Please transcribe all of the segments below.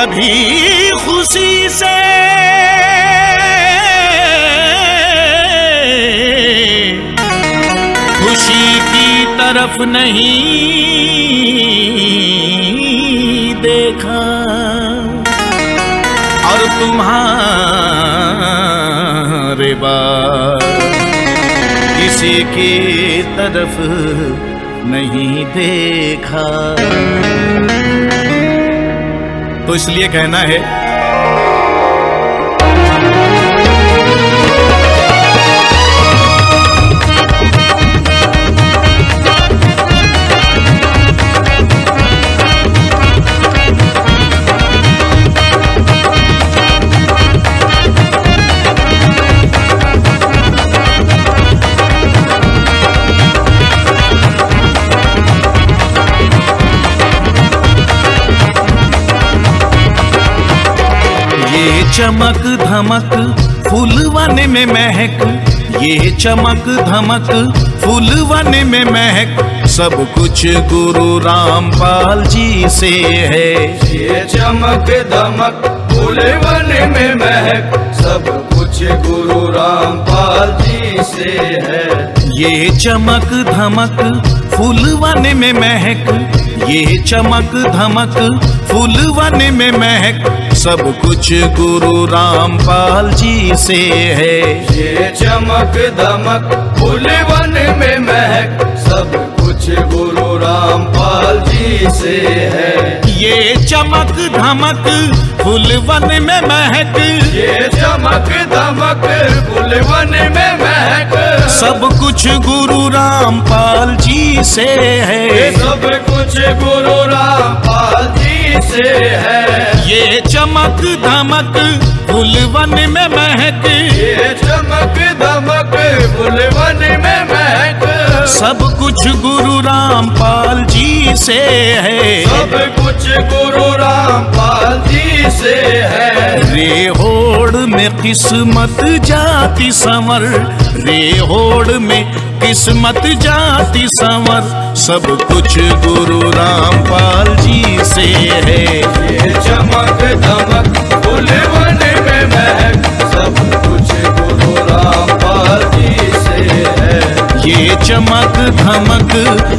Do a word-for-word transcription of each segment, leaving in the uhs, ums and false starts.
भी खुशी से खुशी की तरफ नहीं देखा, और तुम्हारे बाद किसी की तरफ नहीं देखा। तो इसलिए कहना है चमक धमक फूलवन में महक, ये चमक धमक फूलवन में महक, सब कुछ गुरु रामपाल जी से है। ये चमक धमक फूलवन में महक, सब कुछ गुरु रामपाल जी से है। ये चमक धमक फूलवन में महक, ये चमक धमक फूलवन में महक, सब कुछ गुरु रामपाल जी से है। ये चमक धमक फूलवन में महक, सब कुछ गुरु रामपाल जी से है। ये चमक धमक फूलवन में महक, ये चमक धमक फूलवन में महक, सब कुछ गुरु रामपाल जी से है। सब कुछ गुरु रामपाल जी से है। ये चमक धमक फूलवन में महक, ये चमक धमक फूलवन में महक, सब कुछ गुरु रामपाल जी से है। सब कुछ गुरु रामपाल जी से है। रे होड़ में किस्मत जाति संवर, रे होड़ में किस्मत जाति संवर, सब कुछ गुरु रामपाल जी से है। ये चमक धमक फूलवन में महक, सब कुछ गुरु रामपाल जी से है। ये चमक धमक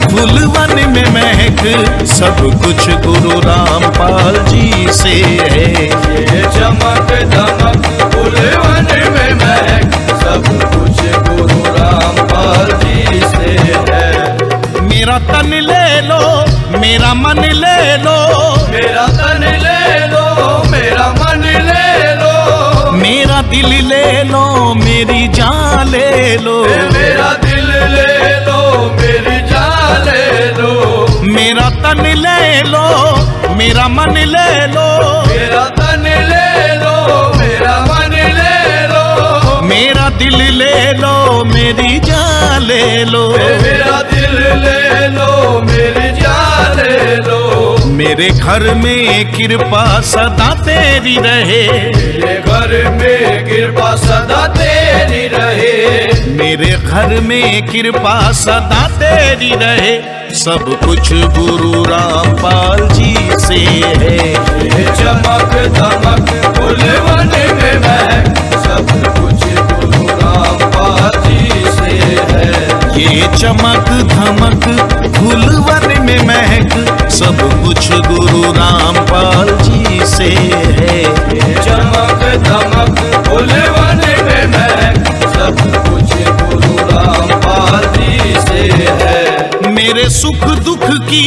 फूलवन में महक, सब कुछ गुरु रामपाल जी से है। ये चमक धमक फूलवन में महक, सब कुछ गुरु रामपाल जी से है। मेरा तन ले लो, मेरा मन ले लो, मेरा तन ले लो, मेरा मन ले लो, मेरा दिल ले लो, मेरी जान ले लो, मेरा दिल ले लो, मेरी जान ले लो, मेरा तन ले लो, मेरा मन ले लो, मेरा तन ले लो, मेरा मन ले लो, मेरा दिल ले लो, मेरी जान ले लो, मेरा दिल ले लो, मेरी जान ले लो। मेरे घर में कृपा सदा तेरी रहे, मेरे घर में कृपा सदा तेरी रहे, मेरे घर में कृपा सदा तेरी रहे, सब कुछ गुरु रामपाल जी से है। ये चमक धमक फूलवन में महक, सब कुछ गुरु रामपाल जी से है। ये चमक धमक फूलवन में महक, सब कुछ गुरु रामपाल जी से है। ये चमक धमक फूलवन में महक, सब कुछ गुरु रामपाल जी से है। मेरे सुख दुख की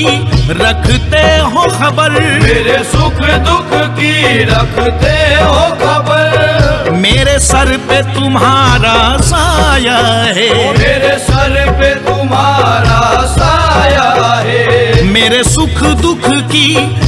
रखते हो खबर, मेरे सुख दुख की रखते हो खबर, मेरे सर पे तुम्हारा साया है, मेरे सर पे तुम्हारा साया है। मेरे सुख दुख की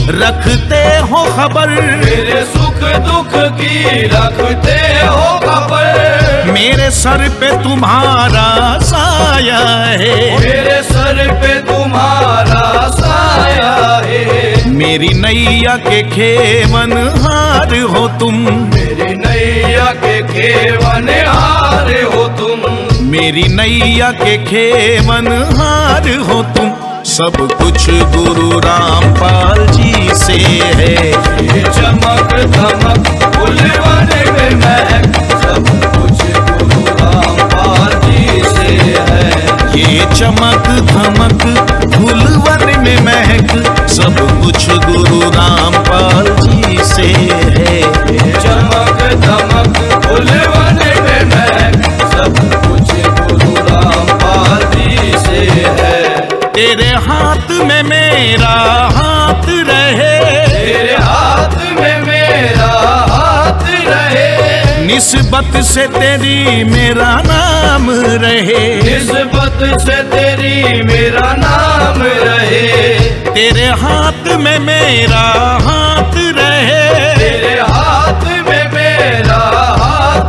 रखते हो खबर, मेरे सुख दुख की रखते हो खबर, मेरे सर पे तुम्हारा साया है, मेरे सर पे तुम्हारा साया है। मेरी नैया के खेवन हार हो तुम, मेरी नैया के खेवन हार हो तुम, मेरी नैया के खेवन हार हो तुम, सब कुछ गुरु रामपाल जी से है। ये चमक धमक फूलवन में महक सब कुछ गुरु रामपाल जी से है। ये चमक धमक फूलवन में महक सब कुछ गुरु रामपाल जी से है। ये चमक धमक फूलवन में महक सब कुछ गुरु रामपाल जी से है। तेरे हाथ में मेरा हाथ रहे, तेरे हाथ में मेरा हाथ रहे। निस्बत से तेरी मेरा नाम रहे, निस्बत से तेरी मेरा नाम रहे। तेरे हाथ में मेरा हाथ रहे, तेरे हाथ में मेरा हाथ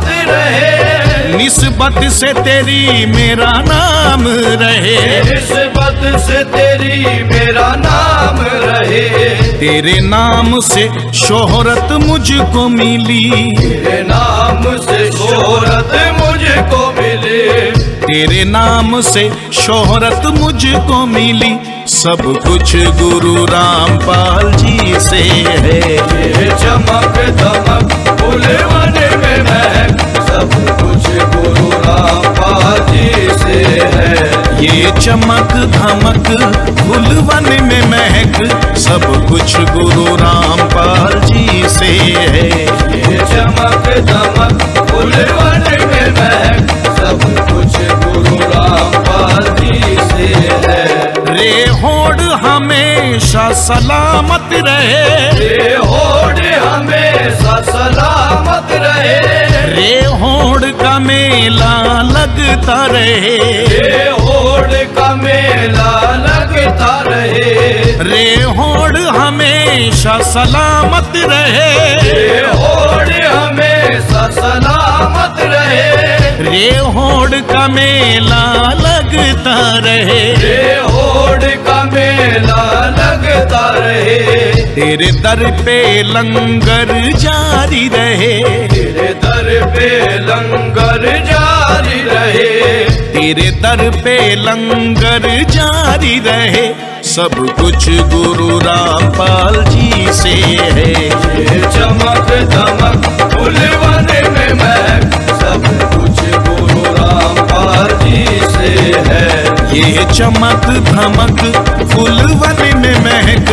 रहे। निस्बत से तेरी मेरा नाम रहे, निस्बत से तेरी मेरा नाम रहे। तेरे नाम से शोहरत मुझको मिली, तेरे नाम से शोहरत मुझको मिले। तेरे नाम से शोहरत मुझको मिली, सब कुछ गुरु रामपाल जी से है। ये चमक धमक फूलवन में महक सब कुछ गुरु रामपाल जी से है। ये चमक धमक फूलवन में महक सब कुछ गुरु रामपाल जी से है। ये चमक धमक फूलवन में महक सब कुछ गुरु रामपाल जी से है। रे होड़ हमेशा सलामत रहे, रे होड़ हमेशा सलामत रहे। रे होड़ का मेला लगता रहे, रे होड़ का मेला लगता रहे। रे होड़ हमेशा सलामत रहे, रे होड़ हमेशा सलामत रहे। रे होड़ का मेला लगता रहे। रे होड़ का मेला लगता रहे। तेरे दर पे लंगर जारी रहे, तेरे दर पे लंगर जारी रहे। तेरे दर पे लंगर जारी रहे, सब कुछ गुरु रामपाल जी से है। ये चमक धमक फूलवन में महक सब कुछ गुरु रामपाल जी से है। ये चमक धमक फूलवन में महक,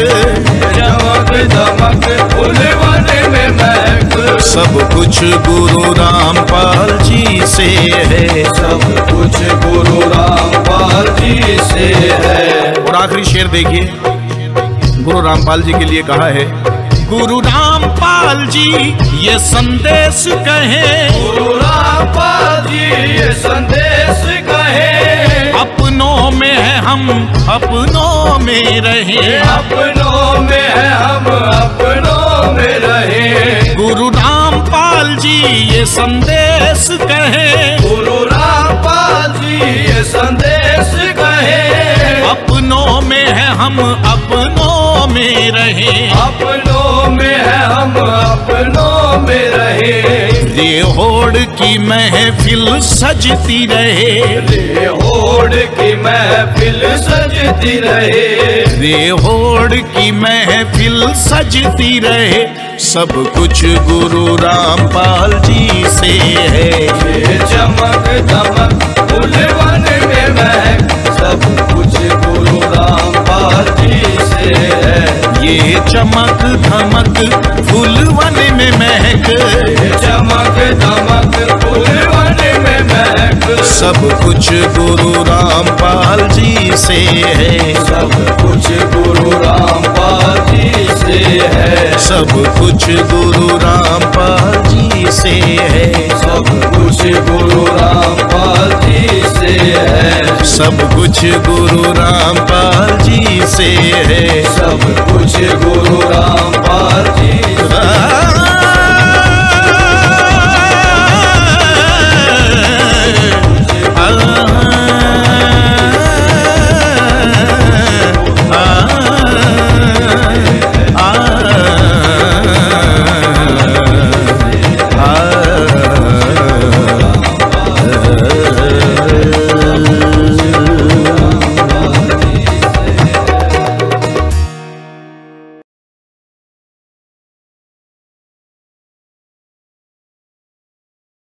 चमक धमक फूलवन में महक सब कुछ गुरु रामपाल जी से है। सब कुछ गुरु रामपाल जी से है। और आखिरी शेर देखिए, गुरु रामपाल जी के लिए कहा है। गुरु रामपाल जी ये संदेश कहे, गुरु रामपाल जी ये संदेश कहे। अपनों में है हम अपनों में रहे, अपनों में है हम अपनों में रहे। गुरु रामपाल जी ये संदेश कहे, गुरु रामपाल जी ये संदेश कहे। अपनों में है हम अपनों में रहे, अपनों में है हम अपनों में रहे। रे होड़ की महफिल सजती रहे, रे होड़ की महफिल सजती रहे। रे होड़ की महफिल सजती रहे, सब कुछ गुरु रामपाल जी से है। ये चमक धमक फूलवन में महक सब कुछ गुरु रामपाल जी से है। ये चमक धमक फूलवन में महक, ये चमक धमक फूलवन में महक सब कुछ गुरु रामपाल जी से है। सब कुछ गुरु रामपाल जी से है। सब कुछ गुरु रामपाल जी से है। सब कुछ गुरु रामपाल जी से है। सब कुछ गुरु रामपाल जी से है। सब कुछ गुरु रामपाल जी से है।